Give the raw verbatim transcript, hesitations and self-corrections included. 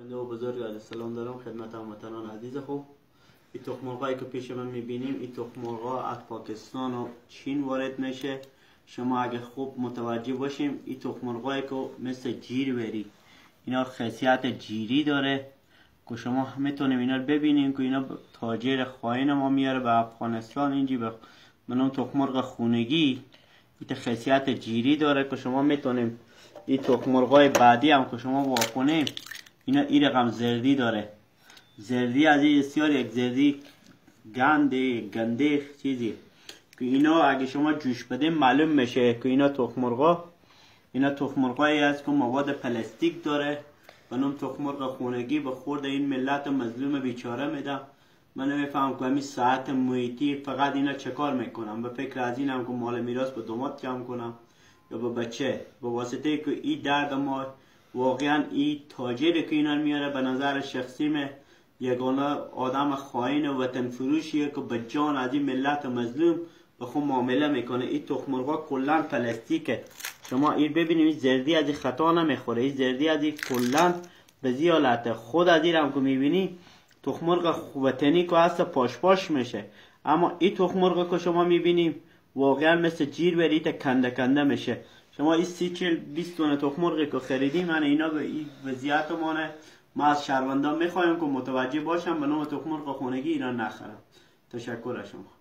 بنده و بزرگ علیه السلام دارم خدمت هموطنان عزیز خوب. این تخم مرغایی که پیش من میبینیم این تخم مرغا از پاکستان و چین وارد میشه. شما اگه خوب متوجه باشیم این تخم مرغایی که مثل جیر بری اینا خاصیت جیری داره که شما میتونیم اینا رو ببینیم که اینا تاجر خاین ما میاره به افغانستان. اینجی به منم تخم مرغ خونگی این خاصیت جیری داره که شما میتونیم این تخم مرغای بعدی هم که شما واکنیم اینا این رقم زردی داره. زردی از این بسیار یک زردی گنده گنده چیزی که اینا اگه شما جوش بدیم معلوم میشه که اینا تخم مرغا اینا تخم مرغایی است که مواد پلاستیک داره. منم تخم مرغ خونگی به خورد این ملت مظلوم بیچاره میدم. من نمیفهم که همین ساعت محیطی فقط اینا چه کار میکنم. به فکر از اینم که مال میراث به داماد جمع کنم یا به بچه به واسطه که این درد ما واقعا این تاجری که اینا میاره به نظر شخصیم یگانه آدم خائن و وطن فروشیه که به جان از این ملت مظلوم به خود معامله میکنه. این تخم مرغا کلا پلاستیکه. شما این ببینید این زردی از این خطا نمیخوره. این زردی از این کلا به زیالته. خود از این هم که میبینی تخم مرغ وطنی که هست پاش پاش میشه، اما این تخم مرغ که شما میبینیم واقعا مثل جیر برید کنده کنده میشه. شما این سی چل بیست تونه تخم مرغی که خریدیم من اینا به این وضعیت مانه. ما از شهروندان میخوایم که متوجه باشم به نام تخم مرغ خونگی اینا نخرم. تشکر از شما.